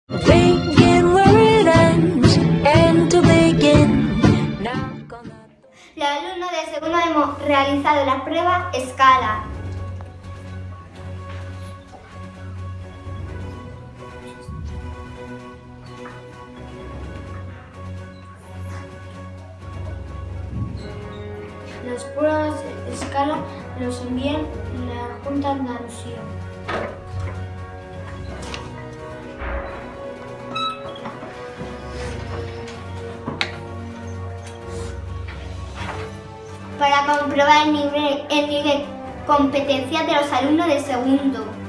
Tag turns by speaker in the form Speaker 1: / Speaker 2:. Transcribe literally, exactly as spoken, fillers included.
Speaker 1: Los alumnos de segundo hemos realizado la prueba escala.
Speaker 2: Las pruebas de escala los envían la Junta de Andalucía.
Speaker 1: Para comprobar el nivel, el nivel competencia de los alumnos de segundo.